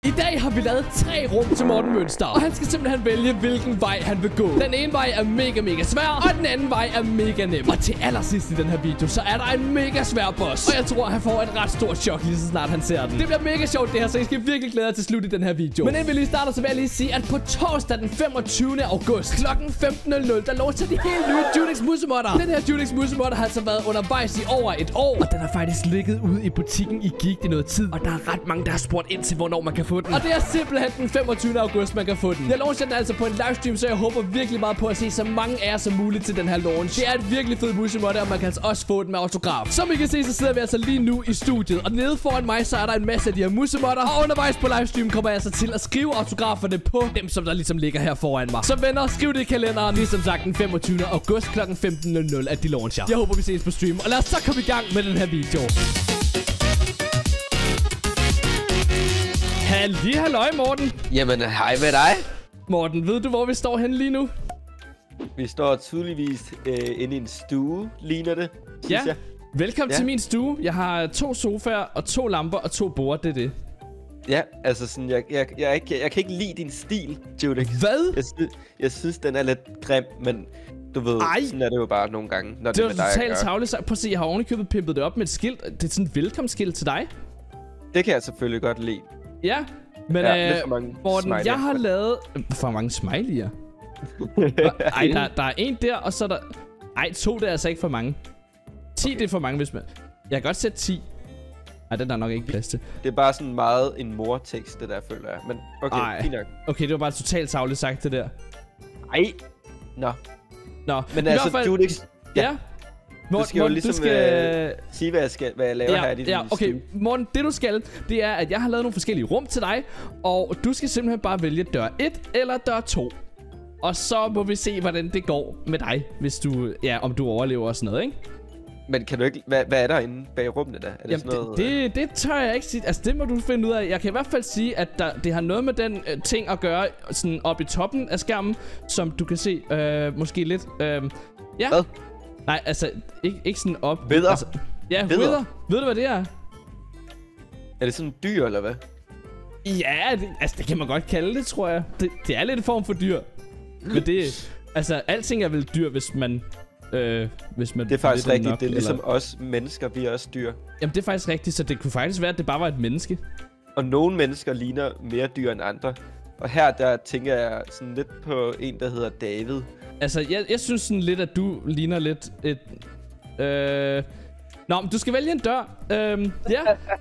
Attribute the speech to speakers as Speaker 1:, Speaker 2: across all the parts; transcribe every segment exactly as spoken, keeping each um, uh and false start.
Speaker 1: I dag har vi lavet tre rum til Morten Mønster, og han skal simpelthen vælge, hvilken vej han vil gå. Den ene vej er mega, mega svær, og den anden vej er mega nem. Og til allersidst i den her video, så er der en mega svær boss. Og jeg tror, han får et ret stort chok, lige så snart han ser den. Det bliver mega sjovt det her, så I skal virkelig glæde jer til slut i den her video. Men inden vi lige starter, så vil jeg lige sige, at på torsdag den femogtyvende august klokken femten nul nul, der launcher de helt nye Junix musemodder. Den her Junix musemodder har altså været undervejs i over et år, og den har faktisk ligget ude i butikken i Geek i noget tid. Og der er ret mange, der har spurgt ind til, hvornår man kan få den. Og det er simpelthen den femogtyvende august, man kan få den. Jeg launcher den altså på en livestream, så jeg håber virkelig meget på at se så mange af jer som muligt til den her launch. Det er et virkelig fed musemodder, og man kan altså også få den med autograf. Som I kan se, så sidder vi altså lige nu i studiet, og nede foran mig, så er der en masse af de her musemodder. Og undervejs på livestream kommer jeg altså til at skrive autograferne på dem, som der ligesom ligger her foran mig. Så venner, skriv det i kalenderen. Ligesom sagt den femogtyvende august klokken femten nul nul, at de launcher. Jeg håber, vi ses på stream, og lad os så komme i gang med den her video. Halli, halløj, Morten.
Speaker 2: Jamen, hej med dig.
Speaker 1: Morten, ved du, hvor vi står henne lige nu?
Speaker 2: Vi står tydeligvis øh, inde i en stue, ligner det,
Speaker 1: Ja,
Speaker 2: jeg.
Speaker 1: velkommen
Speaker 2: Ja.
Speaker 1: til min stue. Jeg har to sofaer og to lamper og to borde, det er det.
Speaker 2: Ja, altså sådan, jeg, jeg, jeg, jeg, jeg, jeg kan ikke lide din stil, Junix.
Speaker 1: Hvad?
Speaker 2: Jeg, sy jeg synes, den er lidt grim, men du ved,
Speaker 1: Ej.
Speaker 2: sådan er det jo bare nogle gange, når det,
Speaker 1: Det
Speaker 2: er
Speaker 1: var
Speaker 2: med dig at
Speaker 1: totalt
Speaker 2: gøre.
Speaker 1: tavle. Prøv at se, jeg har ovenikøbet pimpet det op med et skilt. Det er sådan et velkomstskilt til dig.
Speaker 2: Det kan jeg selvfølgelig godt lide.
Speaker 1: Ja, men
Speaker 2: Ja,
Speaker 1: øh,
Speaker 2: lidt for mange
Speaker 1: Morten,
Speaker 2: smiley.
Speaker 1: jeg har lavet... For mange smiley'er? Ej, der, der er en der, og så er der... Ej, to det er altså ikke for mange. ti det er for mange, hvis man... Jeg kan godt sætte ti. Ej, den er der nok ikke plads til.
Speaker 2: Det er bare sådan meget en mortekst, det der, føler jeg. Men okay,
Speaker 1: Ej.
Speaker 2: fint nok.
Speaker 1: Okay, det var bare totalt savligt sagt, det der.
Speaker 2: Ej. Nå,
Speaker 1: Nå,
Speaker 2: men
Speaker 1: i
Speaker 2: altså,
Speaker 1: hvert fald-
Speaker 2: Junix,
Speaker 1: Ja.
Speaker 2: ja.
Speaker 1: Morten,
Speaker 2: du skal jo
Speaker 1: Morten,
Speaker 2: ligesom
Speaker 1: du skal...
Speaker 2: øh, sige, hvad jeg, skal, hvad jeg laver
Speaker 1: Ja,
Speaker 2: her i din
Speaker 1: ja, okay.
Speaker 2: stue.
Speaker 1: Morten, det du skal, det er, at jeg har lavet nogle forskellige rum til dig, og du skal simpelthen bare vælge dør et eller dør to. Og så må vi se, hvordan det går med dig, hvis du, ja, om du overlever og sådan noget, ikke?
Speaker 2: Men kan du ikke... Hvad, hvad er der inde bag rummene der? Er det
Speaker 1: Jamen,
Speaker 2: sådan noget...
Speaker 1: det, det, det tør jeg ikke sige. Altså, det må du finde ud af. Jeg kan i hvert fald sige, at der, det har noget med den øh, ting at gøre, sådan oppe i toppen af skærmen, som du kan se, øh, måske lidt. Øh, ja.
Speaker 2: Hvad?
Speaker 1: Nej, altså, ikke, ikke sådan op.
Speaker 2: Vidder?
Speaker 1: Altså, ja,
Speaker 2: Vidder?
Speaker 1: vidder. Ved du, hvad det er?
Speaker 2: Er det sådan en dyr, eller hvad?
Speaker 1: Ja, det, altså det kan man godt kalde det, tror jeg. Det, det er lidt en form for dyr. Men det, altså alting er vel dyr, hvis man, øh, hvis man...
Speaker 2: Det er faktisk
Speaker 1: lidt
Speaker 2: rigtigt.
Speaker 1: nok,
Speaker 2: Det er ligesom
Speaker 1: eller...
Speaker 2: os mennesker, vi er også dyr.
Speaker 1: Jamen det er faktisk rigtigt, så det kunne faktisk være, at det bare var et menneske.
Speaker 2: Og nogle mennesker ligner mere dyr end andre. Og her, der tænker jeg sådan lidt på en, der hedder David.
Speaker 1: Altså, jeg, jeg synes sådan lidt, at du ligner lidt et... Øh... Nå, men du skal vælge en dør. Øhm, ja.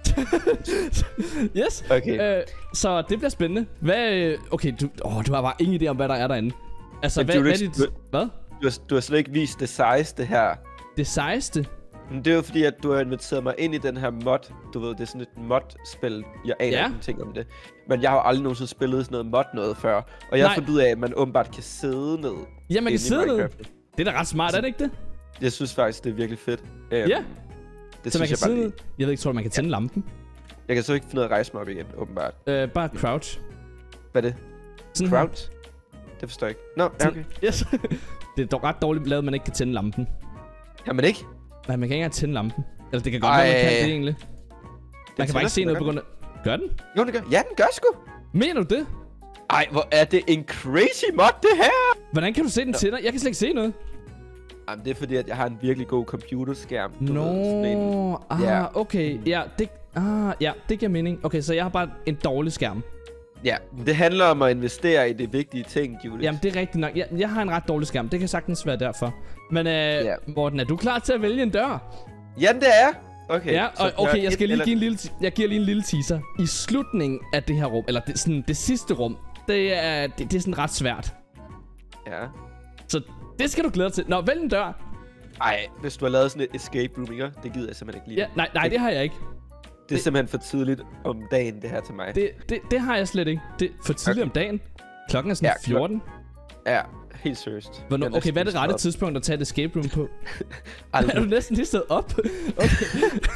Speaker 1: Yes.
Speaker 2: Okay.
Speaker 1: Øh, så det bliver spændende. Hvad... øh, Okay, du, åh, du har bare ingen idé om, hvad der er derinde. Altså,
Speaker 2: Men
Speaker 1: hvad,
Speaker 2: du er
Speaker 1: hvad er
Speaker 2: ikke-
Speaker 1: dit... Hvad?
Speaker 2: Du har, du har slet ikke vist det sejeste her.
Speaker 1: Det sejeste?
Speaker 2: Men det er jo fordi, at du har inviteret mig ind i den her mod. Du ved, det er sådan et mod-spil. Jeg aner
Speaker 1: Ja.
Speaker 2: ikke ting om det. Men jeg har jo aldrig nogensinde spillet sådan noget mod noget før. Og jeg har
Speaker 1: Nej.
Speaker 2: fundet ud af, at man åbenbart kan sidde ned.
Speaker 1: Ja, man kan
Speaker 2: inde i
Speaker 1: sidde ned.
Speaker 2: Minecraft.
Speaker 1: Det er da ret smart, er det ikke det?
Speaker 2: Jeg synes faktisk, det er virkelig fedt. Øhm,
Speaker 1: Ja.
Speaker 2: Det
Speaker 1: Så man
Speaker 2: synes
Speaker 1: kan
Speaker 2: jeg bare
Speaker 1: sidde...
Speaker 2: lige.
Speaker 1: Jeg ved ikke, tror du, man kan tænde lampen?
Speaker 2: Jeg kan så ikke finde ud af at rejse mig op igen, åbenbart.
Speaker 1: Øh, bare crouch.
Speaker 2: Hvad er det?
Speaker 1: Sådan her.
Speaker 2: Crouch? Det forstår jeg ikke. Nå, ja,
Speaker 1: Sådan-
Speaker 2: okay.
Speaker 1: Yes. Det er dog ret dårligt lavet, at man ikke kan tænde lampen.
Speaker 2: Jamen ikke.
Speaker 1: Nej, man kan ikke engang tænde lampen. Eller det kan godt være, man kan
Speaker 2: Ej.
Speaker 1: det egentlig. Man kan bare ikke se noget på grund af... Gør den?
Speaker 2: Jo, den gør. Ja, den gør sgu.
Speaker 1: Mener du det?
Speaker 2: Ej, hvor er det en crazy mod, det her.
Speaker 1: Hvordan kan du se den tænder? Jeg kan slet ikke se noget.
Speaker 2: Jamen, det er fordi, at jeg har en virkelig god computerskærm. du ved, sådan en-
Speaker 1: Nå, ah,
Speaker 2: Ja.
Speaker 1: okay. Ja, det, ah, ja, det giver mening. Okay, så jeg har bare en dårlig skærm.
Speaker 2: Ja, det handler om at investere i de vigtige ting, Julius.
Speaker 1: Jamen, det er rigtigt nok. Jeg, jeg har en ret dårlig skærm. Det kan sagtens være derfor. Men øh, Morten, er du klar til at vælge en dør?
Speaker 2: Jamen, det er. Okay.
Speaker 1: Ja,
Speaker 2: så
Speaker 1: og, okay, jeg
Speaker 2: et
Speaker 1: skal lige
Speaker 2: eller-
Speaker 1: give en lille, jeg giver lige en lille teaser. I slutningen af det her rum, eller det, sådan, det sidste rum, det er, det, det er sådan ret svært.
Speaker 2: Ja.
Speaker 1: Så det skal du glæde dig til. Nå, vælg en dør.
Speaker 2: Ej, hvis du har lavet sådan et escape room, ikke? Det gider jeg simpelthen ikke lide.
Speaker 1: Ja, nej, nej, det har jeg ikke.
Speaker 2: Det er simpelthen for tidligt om dagen, det her til mig.
Speaker 1: Det, det, det har jeg slet ikke. Det er for tidligt
Speaker 2: Okay.
Speaker 1: om dagen. Klokken er sådan
Speaker 2: Ja, klok-
Speaker 1: fjorten.
Speaker 2: Ja, helt seriøst.
Speaker 1: Hvornår,
Speaker 2: Jeg er
Speaker 1: okay, hvad er det
Speaker 2: næsten
Speaker 1: rette
Speaker 2: stået
Speaker 1: tidspunkt at tage et escape room på?
Speaker 2: op.
Speaker 1: Er du
Speaker 2: Aldrig.
Speaker 1: næsten lige stået op? Okay.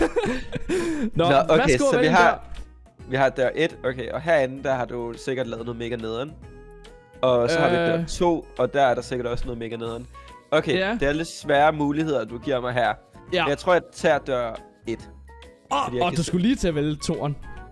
Speaker 1: Nå,
Speaker 2: Nå, okay,
Speaker 1: værsgo,
Speaker 2: så
Speaker 1: vælg
Speaker 2: vi
Speaker 1: en
Speaker 2: har,
Speaker 1: dør.
Speaker 2: vi har dør et, okay, og herinde, der har du sikkert lavet noget mega nederen. Og så øh... har vi dør
Speaker 1: Øh.
Speaker 2: to, og der er der sikkert også noget mega nederen. Okay,
Speaker 1: Ja.
Speaker 2: det er lidt svære muligheder, du giver mig her.
Speaker 1: Ja.
Speaker 2: Men jeg tror, jeg tager dør et.
Speaker 1: Åh,
Speaker 2: fordi jeg
Speaker 1: oh,
Speaker 2: kan
Speaker 1: du
Speaker 2: se-
Speaker 1: skulle lige til at vælge toeren.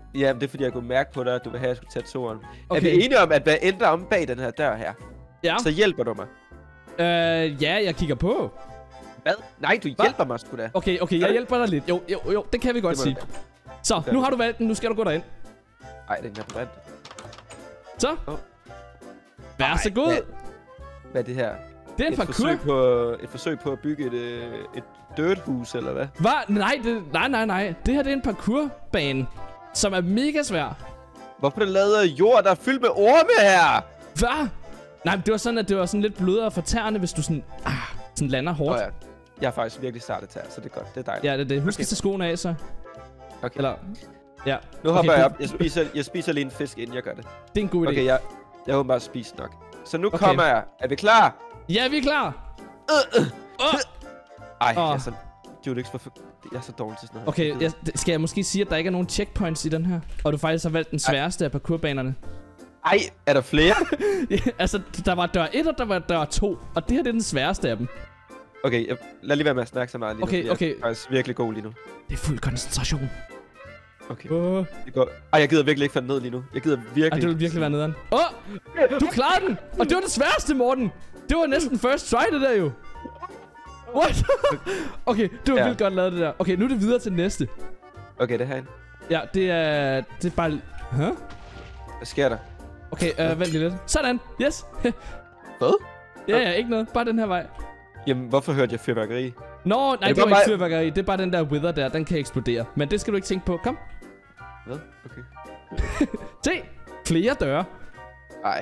Speaker 2: Ja, det er fordi, jeg kunne mærke på dig, at du vil have, at jeg skulle tage toeren.
Speaker 1: Okay.
Speaker 2: Er vi enige om, at hvad end der er om bag den her dør her,
Speaker 1: ja.
Speaker 2: så hjælper du mig?
Speaker 1: Øh, ja, jeg kigger på.
Speaker 2: Hvad? Nej, du
Speaker 1: Hva?
Speaker 2: hjælper mig sgu da.
Speaker 1: Okay, okay, jeg hjælper dig lidt. Jo, jo, jo, det kan vi godt sige. Så, nu har du valgt den, nu skal du gå derind.
Speaker 2: Ej, den er på vand.
Speaker 1: Så.
Speaker 2: Oh.
Speaker 1: Vær så god.
Speaker 2: Hvad, hvad er det her?
Speaker 1: Det er en
Speaker 2: et
Speaker 1: parkour.
Speaker 2: Forsøg på, et forsøg på at bygge et, øh, et dirthus, eller hvad?
Speaker 1: Hvad? Nej, det, nej, nej, nej. Det her det er en parkourbane, som er mega svær.
Speaker 2: Hvorfor er det lavet af jord, der er fyldt med orme her?
Speaker 1: Hvad? Nej, men det var sådan, at det var sådan lidt blødere for tæerne, hvis du sådan, ah, sådan lander hårdt.
Speaker 2: Oh, ja. Jeg er faktisk virkelig startet tæer, så det er godt. Det er dejligt.
Speaker 1: Ja, det er det. Husk okay. at tage skoene af, så.
Speaker 2: Okay.
Speaker 1: Eller, ja.
Speaker 2: Nu hopper
Speaker 1: okay,
Speaker 2: jeg op. Jeg spiser, jeg spiser lige en fisk, inden jeg gør det.
Speaker 1: Det er en god idé.
Speaker 2: Okay, jeg, jeg har bare spist nok. Så nu
Speaker 1: okay.
Speaker 2: kommer jeg. Er vi klar?
Speaker 1: Ja, vi er klar.
Speaker 2: Uh, uh.
Speaker 1: Uh.
Speaker 2: Ej,
Speaker 1: uh.
Speaker 2: jeg er så... Julex, hvorfor... Jeg er så dårlig til sådan noget.
Speaker 1: Okay, jeg, skal jeg måske sige, at der ikke er nogen checkpoints i den her? Og du faktisk har valgt den sværeste af parkourbanerne?
Speaker 2: Ej, er der flere?
Speaker 1: Ja, altså, der var dør et, og der var dør to. Og det her det er den sværeste af dem.
Speaker 2: Okay, jeg, lad lige være med at snakke så meget lige
Speaker 1: okay,
Speaker 2: nu.
Speaker 1: Okay,
Speaker 2: jeg er faktisk virkelig god lige nu.
Speaker 1: Det er fuld koncentration.
Speaker 2: Okay.
Speaker 1: Uh.
Speaker 2: Det går... Ej, jeg gider virkelig ikke falde ned lige nu. Jeg gider virkelig...
Speaker 1: Ej, det vil virkelig være nederen. Åh! Oh, du klarede den! Og det var det sværeste, Morten! Det var næsten first try, det der jo. What? Okay, det var ja. vildt godt lavet, det der. Okay, nu er det videre til næste.
Speaker 2: Okay, det her.
Speaker 1: Ja, det er... Det er bare... Hæ? Huh?
Speaker 2: Hvad sker der?
Speaker 1: Okay, øh, vent lige lidt. Sådan! Yes!
Speaker 2: Hvad?
Speaker 1: Ja, ja, ikke noget. Bare den her vej.
Speaker 2: Jamen, hvorfor hørte jeg fyrværkeri?
Speaker 1: Nå, nej, det,
Speaker 2: det
Speaker 1: var
Speaker 2: bare...
Speaker 1: ikke fyrværkeri. Det er bare den der wither der. Den kan eksplodere. Men det skal du ikke tænke på. Kom.
Speaker 2: Hvad? Okay.
Speaker 1: Se! Flere døre.
Speaker 2: Ej.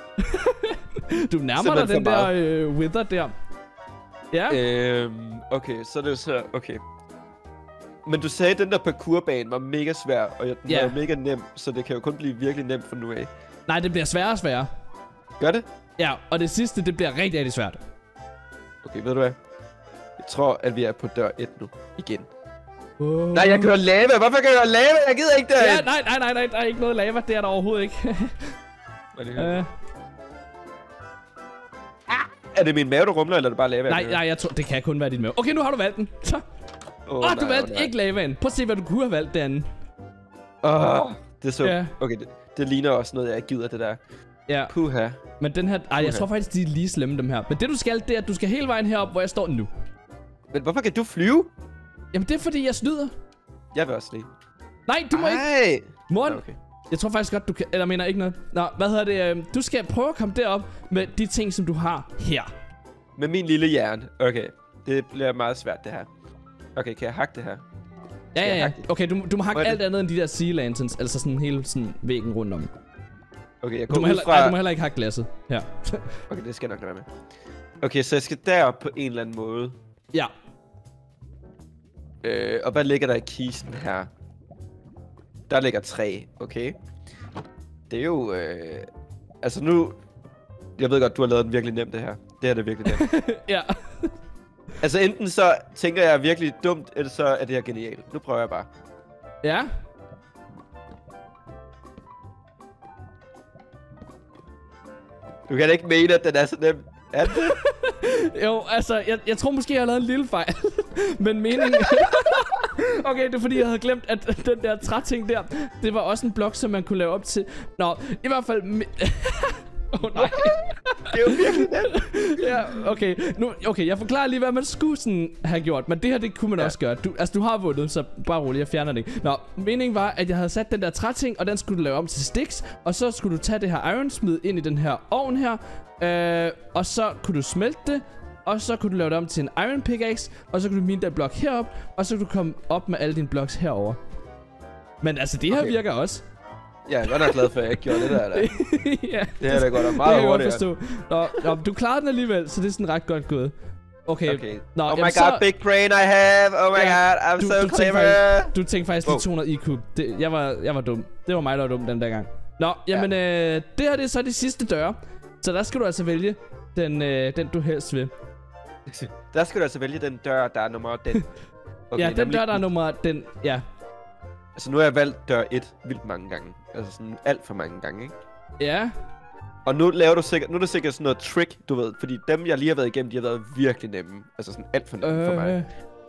Speaker 1: Du nærmer dig den der øh, wither der. Ja.
Speaker 2: Øhm, okay, så er det jo så... Okay. Men du sagde, at den der parkourbane var mega svær, og den yeah. var mega nem, så det kan jo kun blive virkelig nemt fra nu af.
Speaker 1: Nej, det bliver sværere og sværere.
Speaker 2: Gør det?
Speaker 1: Ja, og det sidste, det bliver rigtig, rigtig svært.
Speaker 2: Okay, ved du hvad? Jeg tror, at vi er på dør et nu. Igen.
Speaker 1: Oh.
Speaker 2: Nej, jeg kører lava. Hvorfor kan jeg køre lava? Jeg gider ikke det.
Speaker 1: Ja, nej, nej, nej, nej. Der er ikke noget lava. Det er der overhovedet ikke.
Speaker 2: Hvad er det uh. Er det min mave, der rumler, eller er det bare lava?
Speaker 1: Nej, nej, jeg tror, det kan kun være din mave. Okay, nu har du valgt den. Så. Åh, oh, oh, du valgte oh, ikke lavaen. Prøv at se, hvad du kunne have valgt derinde.
Speaker 2: Åh, oh, det er så...
Speaker 1: Ja.
Speaker 2: Okay, det, det ligner også noget, jeg ikke gider, det der.
Speaker 1: Ja.
Speaker 2: Puha.
Speaker 1: Men den her... Ej, jeg tror faktisk, de er lige slemme, dem her. Men det, du skal, det er, at du skal hele vejen herop, hvor jeg står nu.
Speaker 2: Men hvorfor kan du flyve?
Speaker 1: Jamen, det er, fordi jeg snyder.
Speaker 2: Jeg vil også lige.
Speaker 1: Nej, du må
Speaker 2: Ej.
Speaker 1: ikke. Morten,
Speaker 2: okay.
Speaker 1: Jeg tror faktisk godt, du kan... Eller mener ikke noget. Nå, hvad hedder det? Du skal prøve at komme derop med de ting, som du har her.
Speaker 2: Med min lille hjerne. Okay. Det bliver meget svært, det her. Okay, kan jeg hakke det her?
Speaker 1: Ja, ja, ja. Okay, du, du må hakke alt
Speaker 2: det?
Speaker 1: andet end de der sea lanterns. Altså sådan hele sådan væggen rundt om.
Speaker 2: Okay, jeg går
Speaker 1: du må,
Speaker 2: ud
Speaker 1: heller,
Speaker 2: fra...
Speaker 1: ej, du må heller ikke hakke glasset. Her.
Speaker 2: Okay, det skal jeg nok lade være med. Okay, så jeg skal derop på en eller anden måde.
Speaker 1: Ja.
Speaker 2: Øh, og hvad ligger der i kisten her? Der ligger tre, okay? Det er jo... Øh... Altså nu... Jeg ved godt, du har lavet den virkelig nem, det her. Det her er det virkelig nemt.
Speaker 1: Ja.
Speaker 2: Altså enten så tænker jeg virkelig dumt, eller så er det her genialt. Nu prøver jeg bare.
Speaker 1: Ja.
Speaker 2: Du kan da ikke mene, at den er så nem. Er det?
Speaker 1: Jo, altså, jeg, jeg tror måske, jeg har lavet en lille fejl. Men meningen... Okay, det er fordi, jeg havde glemt, at den der træting der, det var også en blok, som man kunne lave op til. Nå, i hvert fald... Åh oh, nej.
Speaker 2: Det er jo virkelig nemt.
Speaker 1: Ja, okay. Nu, okay, jeg forklarer lige, hvad man skulle sådan have gjort. Men det her, det kunne man ja. også gøre. Du, altså, du har vundet, så bare roligt, jeg fjerner det ikke. Nå, meningen var, at jeg havde sat den der træting, og den skulle du lave om til sticks. Og så skulle du tage det her iron, smide ind i den her ovn her. Øh, og så kunne du smelte det. Og så kunne du lave det om til en iron pickaxe. Og så kunne du mine den blok herop. Og så kunne du komme op med alle dine bloks herover. Men altså, det her okay. virker også.
Speaker 2: Jeg er godt nok glad for, at jeg ikke gjorde det der. der.
Speaker 1: Ja,
Speaker 2: det er da godt og meget hurtigt.
Speaker 1: Nå, nå, du klarede den alligevel, så det er sådan ret godt gået. Okay.
Speaker 2: okay.
Speaker 1: Nå,
Speaker 2: oh my
Speaker 1: jamen,
Speaker 2: god,
Speaker 1: så...
Speaker 2: big brain I have. Oh my ja, god, I'm
Speaker 1: du,
Speaker 2: so
Speaker 1: du
Speaker 2: clever.
Speaker 1: Faktisk, du tænkte faktisk
Speaker 2: wow.
Speaker 1: lige to hundrede I Q. Det, jeg, var, jeg var dum. Det var mig, der var dum den der gang. Nå, jamen, ja. øh, det her det er så de sidste døre. Så der skal du altså vælge den, øh, den du helst vil.
Speaker 2: Der skal du altså vælge den dør, der er nummer den.
Speaker 1: Okay, ja, den nemlig... dør, der er nummer den, ja.
Speaker 2: Altså nu har jeg valgt dør et vildt mange gange. Altså sådan alt for mange gange, ikke?
Speaker 1: Ja.
Speaker 2: Og nu laver du sikkert, nu er det sikkert sådan noget trick, du ved. Fordi dem, jeg lige har været igennem, de har været virkelig nemme. Altså sådan alt for nemme øh... for mig.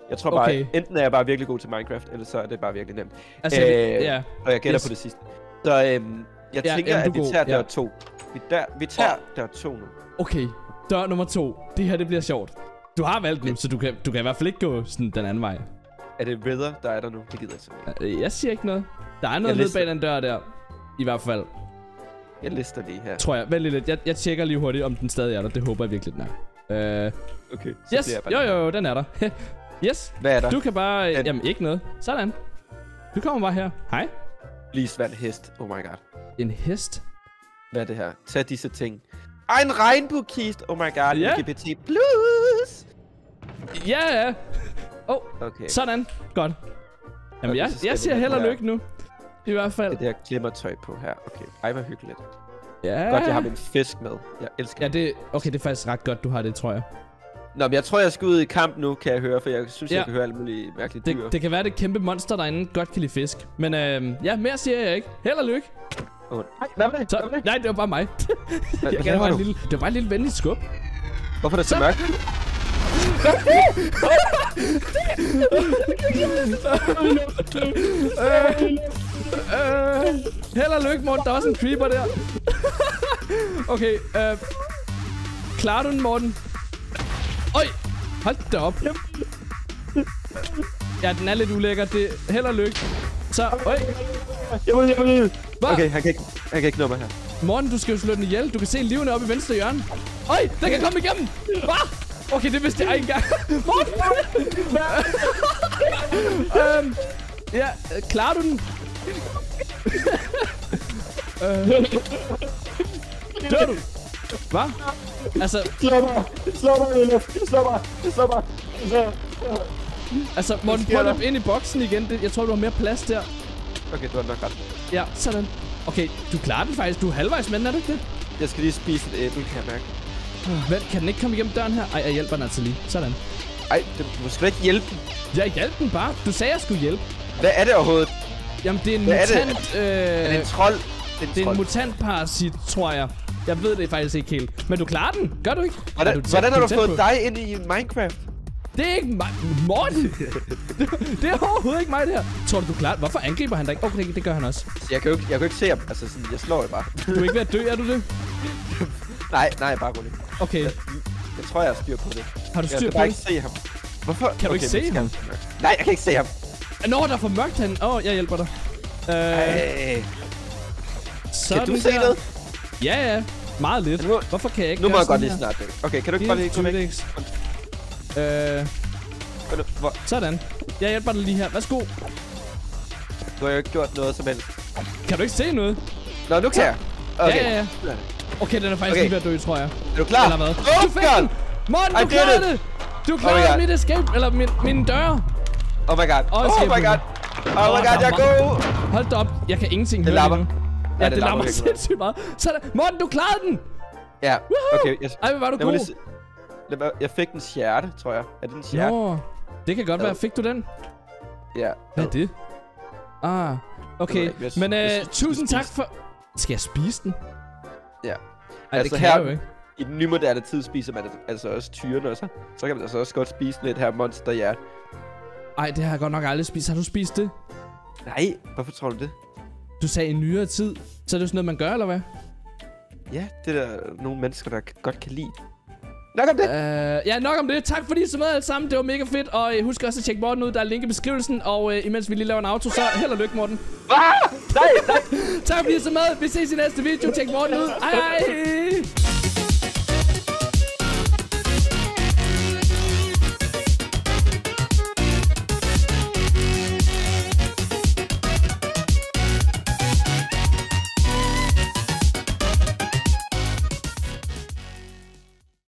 Speaker 2: Jeg tror bare,
Speaker 1: Okay.
Speaker 2: enten er jeg bare virkelig god til Minecraft, eller så er det bare virkelig nemt.
Speaker 1: Altså,
Speaker 2: Øh,
Speaker 1: ja.
Speaker 2: Og jeg gætter
Speaker 1: Yes.
Speaker 2: på det sidste. Så øhm, jeg
Speaker 1: Ja,
Speaker 2: tænker,
Speaker 1: jamen,
Speaker 2: at
Speaker 1: du er
Speaker 2: vi
Speaker 1: god.
Speaker 2: tager
Speaker 1: Ja.
Speaker 2: dør to. Vi, der, vi tager dør to nu.
Speaker 1: Okay, dør nummer to. Det her, det bliver sjovt. Du har valgt nu, så du kan, du kan i hvert fald ikke gå sådan den anden vej.
Speaker 2: Er det Wither, der er der nu? Det gider jeg simpelthen.
Speaker 1: Øh, Jeg siger ikke noget. Der er noget
Speaker 2: Jeg
Speaker 1: nede
Speaker 2: lister.
Speaker 1: bag den dør der. I hvert fald,
Speaker 2: Jeg lister lige her.
Speaker 1: tror jeg. Vent lige lidt. Jeg, jeg tjekker lige hurtigt, om den stadig er der. Det håber jeg virkelig, den er. Øh,
Speaker 2: Okay, så
Speaker 1: yes,
Speaker 2: bliver jeg bare
Speaker 1: jo
Speaker 2: lige-
Speaker 1: jo, jo, den er der. Yes,
Speaker 2: Hvad er der?
Speaker 1: du kan bare...
Speaker 2: Den-
Speaker 1: Jamen, ikke noget. Sådan. Du kommer bare her. Hej.
Speaker 2: Please, hvad er en hest? Oh my god.
Speaker 1: En hest.
Speaker 2: Hvad er det her? Tag disse ting. Ej, en regnbuekist! Oh my god,
Speaker 1: Ja.
Speaker 2: L G B T plus!
Speaker 1: Ja, ja. Oh,
Speaker 2: Okay,
Speaker 1: sådan. Godt. Jamen,
Speaker 2: Okay,
Speaker 1: jeg,
Speaker 2: så skal
Speaker 1: jeg
Speaker 2: vi
Speaker 1: siger
Speaker 2: have
Speaker 1: held og
Speaker 2: det her.
Speaker 1: lykke nu. I hvert fald.
Speaker 2: det der glimmertøj på her. Okay, ej, hvor hyggeligt.
Speaker 1: Ja.
Speaker 2: Godt, jeg har min fisk med. Jeg elsker
Speaker 1: Ja,
Speaker 2: det.
Speaker 1: det... Okay, det er faktisk ret godt, du har det, tror jeg.
Speaker 2: Nå, men jeg tror, jeg skal ud i kamp nu, kan jeg høre, for jeg synes,
Speaker 1: Ja.
Speaker 2: jeg kan høre alle mulige mærkelige dyr.
Speaker 1: Det, det kan være, det kæmpe monster derinde godt kan lide fisk. Men øhm, ja, mere siger jeg ikke. Held og lykke.
Speaker 2: Oh, nej, hvad var det?
Speaker 1: Så,
Speaker 2: Hvad var det?
Speaker 1: nej, det var bare mig.
Speaker 2: Hvad,
Speaker 1: jeg
Speaker 2: hvad
Speaker 1: gav
Speaker 2: laver
Speaker 1: bare en
Speaker 2: du?
Speaker 1: lille, det var bare et lille venligt skub.
Speaker 2: Hvorfor er det så
Speaker 1: Så-
Speaker 2: mørkt?
Speaker 1: Øh, held og lykke, Morten. Der er også en creeper der. Okay, øh, klarer du den, Morten? Øj, hold da op. Ja, den er lidt ulækker. Det held og lykke. Så, øj.
Speaker 2: Jeg må, jeg må,
Speaker 1: Hvad?
Speaker 2: Okay, han kan ikke, han kan ikke nå mig her.
Speaker 1: Morten, du skal jo slå den ihjel. Du kan se livene oppe i venstre hjørne. Øj, den kan komme igennem. Hvad? Okay, det vidste jeg ikke engang. Morten! øhm, ja, øh, klarer du den? øh, dør du? Hvad? Altså,
Speaker 2: Slå mig! Slå mig, Elef! Slå mig! Slå mig!
Speaker 1: altså Morten,
Speaker 2: sker
Speaker 1: prøv
Speaker 2: der?
Speaker 1: at løbe ind i boksen igen. Det, jeg tror, du har mere plads der.
Speaker 2: Okay, du har nok ret.
Speaker 1: Ja, sådan. Okay, du klarer den faktisk. Du er halvvejs med den, er du ikke det?
Speaker 2: Jeg skal lige spise et æble, kan jeg mærke.
Speaker 1: Vent, kan den ikke komme igennem døren her? Ej, jeg hjælper den altså lige. Sådan.
Speaker 2: Ej, det, du må sgu da ikke hjælpe den.
Speaker 1: Jeg hjalp den bare. Du sagde, jeg skulle hjælpe.
Speaker 2: Hvad er det overhovedet?
Speaker 1: Jamen, det er en
Speaker 2: Hvad er det?
Speaker 1: mutant... Øh,
Speaker 2: Er det en trold? Det er en
Speaker 1: det er
Speaker 2: trold.
Speaker 1: en mutantparasit, tror jeg. Jeg ved det faktisk ikke helt. Men du klarer den, gør du ikke?
Speaker 2: Hvordan,
Speaker 1: Er du tæt-
Speaker 2: hvordan har
Speaker 1: du
Speaker 2: du
Speaker 1: er tæt
Speaker 2: fået
Speaker 1: på?
Speaker 2: dig ind i Minecraft?
Speaker 1: Det er ikke mig. Morten! Det er overhovedet ikke mig, det her. Tror du, du klarer den? Hvorfor angriber han dig ikke? Okay, det gør han også.
Speaker 2: Jeg kan jo ikke, jeg kan jo ikke se ham. Altså, sådan, jeg slår jo bare.
Speaker 1: Du er ikke ved at dø, er du det?
Speaker 2: nej, nej, bare rolig.
Speaker 1: Okay.
Speaker 2: Jeg tror, jeg har styr på det.
Speaker 1: Har du
Speaker 2: Jeg
Speaker 1: styr
Speaker 2: kan
Speaker 1: på
Speaker 2: bare
Speaker 1: det?
Speaker 2: ikke se ham. Hvorfor?
Speaker 1: Kan du ikke se
Speaker 2: men
Speaker 1: ham?
Speaker 2: skal- Nej, jeg kan ikke se ham.
Speaker 1: Nå, der er for mørkt han. Åh, oh, jeg hjælper dig. Øh,
Speaker 2: Ej.
Speaker 1: sådan
Speaker 2: Kan du se
Speaker 1: der.
Speaker 2: noget?
Speaker 1: Ja, ja. Meget lidt.
Speaker 2: Nu-
Speaker 1: Hvorfor kan jeg ikke
Speaker 2: Nu må
Speaker 1: gøre
Speaker 2: jeg godt
Speaker 1: sådan
Speaker 2: lige
Speaker 1: her?
Speaker 2: snart det. Okay, kan du ikke bare lige komme væk?
Speaker 1: Twitix. Øh,
Speaker 2: Kan du- Hvor-
Speaker 1: sådan. Jeg hjælper dig lige her. Værsgo.
Speaker 2: Du har jo ikke gjort noget som helst.
Speaker 1: Kan du ikke se noget?
Speaker 2: Nå, nu kan jeg. Okay.
Speaker 1: Ja, ja, ja. Okay, den er faktisk
Speaker 2: Okay.
Speaker 1: lige ved at dø, tror jeg.
Speaker 2: Er du klar?
Speaker 1: Eller hvad?
Speaker 2: Oh,
Speaker 1: Du fik den! Morten,
Speaker 2: I
Speaker 1: du
Speaker 2: did
Speaker 1: klarede
Speaker 2: it!
Speaker 1: det! Du
Speaker 2: Oh my
Speaker 1: klarede
Speaker 2: God.
Speaker 1: mit escape, eller min, min dør.
Speaker 2: Oh my god.
Speaker 1: Åh,
Speaker 2: Oh
Speaker 1: escape
Speaker 2: my
Speaker 1: room.
Speaker 2: god. Oh
Speaker 1: Åh,
Speaker 2: my god,
Speaker 1: der
Speaker 2: jeg
Speaker 1: er
Speaker 2: er god.
Speaker 1: Hold da op, jeg kan ingenting
Speaker 2: Det
Speaker 1: høre
Speaker 2: lapper.
Speaker 1: lige nu. Ja,
Speaker 2: Ja,
Speaker 1: det,
Speaker 2: det
Speaker 1: lapper
Speaker 2: lapper virkelig meget.
Speaker 1: sindssygt meget. Sådan. Morten, du klarede den!
Speaker 2: Ja, okay. Jeg,
Speaker 1: Ej, hvor var du
Speaker 2: jeg, må
Speaker 1: god.
Speaker 2: lige se- Lad mig- jeg fik den hjerte, tror jeg. Er det en hjerte?
Speaker 1: Nå, det kan godt
Speaker 2: Ja.
Speaker 1: være. Fik du den?
Speaker 2: Ja.
Speaker 1: Hvad er det? Ah, okay.
Speaker 2: ikke. Jeg-
Speaker 1: Men
Speaker 2: jeg
Speaker 1: øh,
Speaker 2: synes, du
Speaker 1: tusind
Speaker 2: skal
Speaker 1: tak for... Skal jeg spise den?
Speaker 2: Ja.
Speaker 1: Ej,
Speaker 2: Altså,
Speaker 1: det kan
Speaker 2: her-
Speaker 1: jeg jo ikke.
Speaker 2: I den nymoderne tid spiser man altså også tyrene også. Så kan man altså også godt spise lidt her monsterhjerte.
Speaker 1: Ej, det har jeg godt nok aldrig spist. Har du spist det?
Speaker 2: Nej, hvorfor tror du det?
Speaker 1: Du sagde i nyere tid. Så er det sådan noget, man gør, eller hvad?
Speaker 2: Ja, det er der nogle mennesker, der godt kan lide. Nok om det!
Speaker 1: Uh, ja, nok om det. Tak fordi I så med alle sammen. Det var mega fedt. Og uh, husk også at tjekke Morten ud. Der er link i beskrivelsen. Og uh, imens vi lige laver en auto, så held og lykke, Morten.
Speaker 2: Ah! Nej, nej!
Speaker 1: Tak fordi I så med. Vi ses i næste video. Tjek Morten ud. Hej hej!